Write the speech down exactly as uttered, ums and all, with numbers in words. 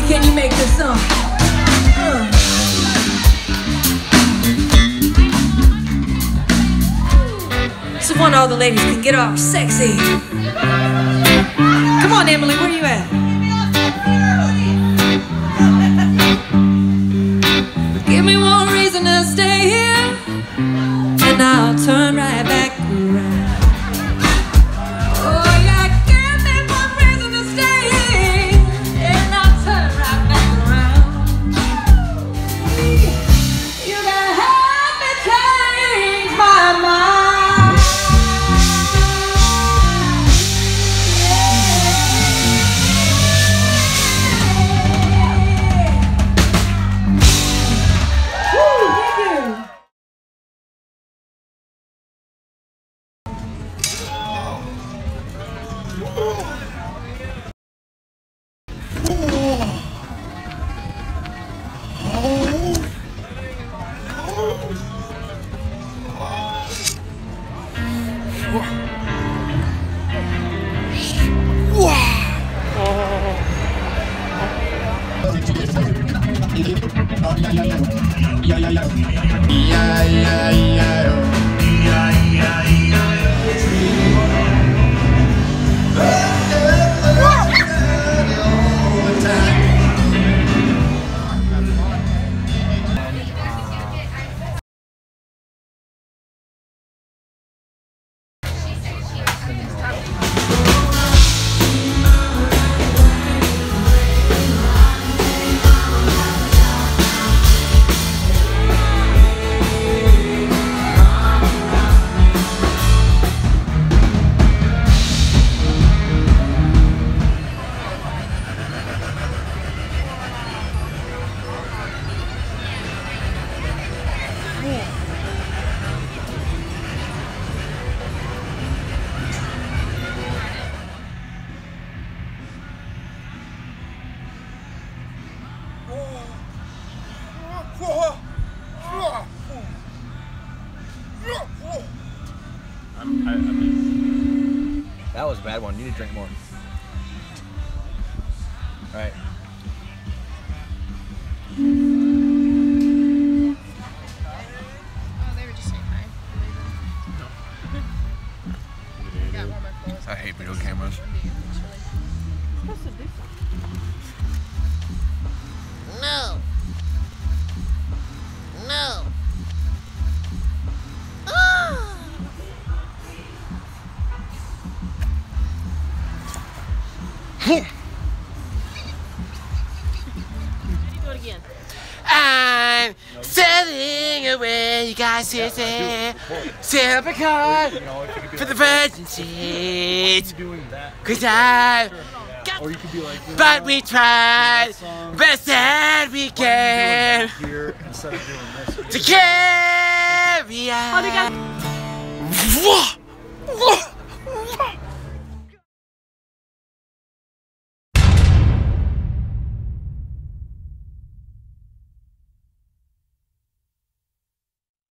can you make this song? Uh. So one all the ladies can get all sexy. Come on, Emily, where you at? Give me one reason to stay here, and I'll turn right back around. Oh yeah, give me one reason to stay here, and I'll turn right back around. You gotta help me change my mind. Woo, thank you. I'm, I, I mean, that was a bad one. You need to drink more. All right. Oh, they were just saying hi. Got warmer clothes. I hate video cameras. No. No. Do it again. I'm sailing away, you guys see it? Sail up a car for the virgin seats. Cause I got, but we tried best that we can to carry on.